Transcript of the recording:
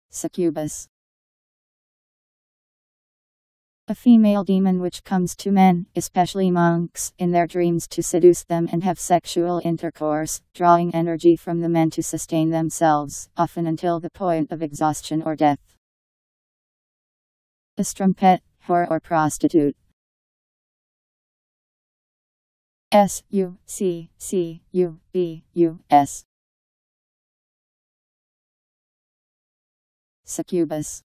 Succubus. A female demon which comes to men, especially monks, in their dreams to seduce them and have sexual intercourse, drawing energy from the men to sustain themselves, often until the point of exhaustion or death. A strumpet, whore or prostitute. Succubus. Succubus.